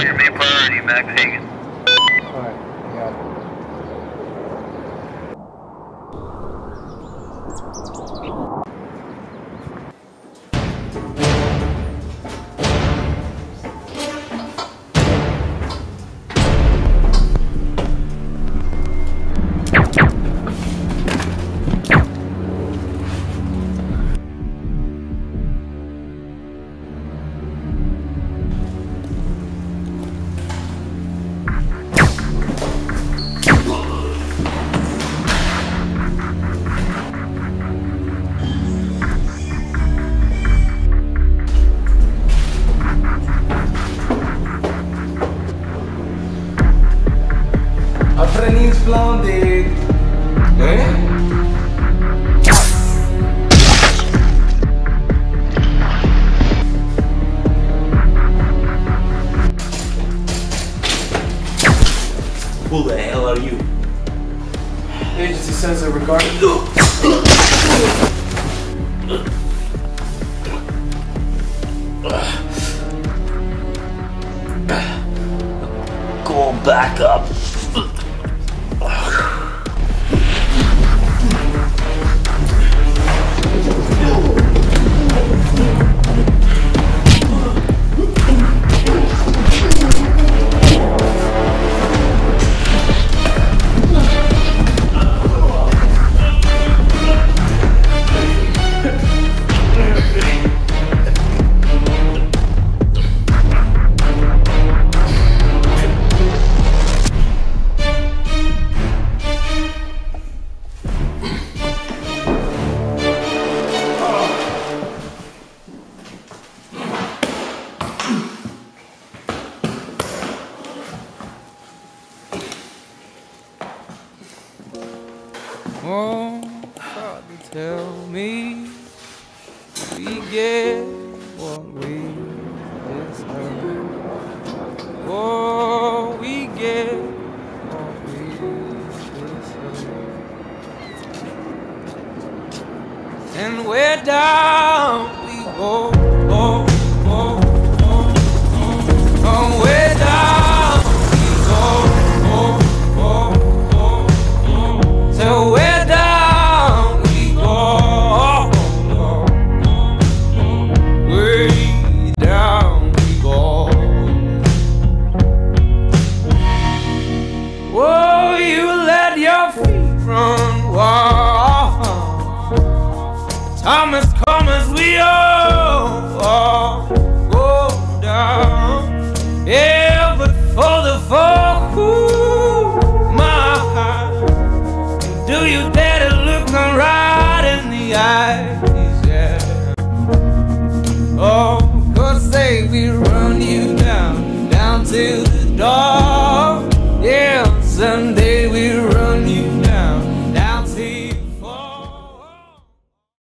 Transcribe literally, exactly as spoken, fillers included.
Roger, main priority, Max Hagen. Alright, I got it. Splendid. Eh? Who the hell are you? Agency says that regarding. Go back up. Oh, Father, tell me we get what we deserve. Oh, we get what we deserve. And we're down we go. Oh, oh, oh, oh, oh, we're down we go. Oh, oh, oh, oh. So we're Thomas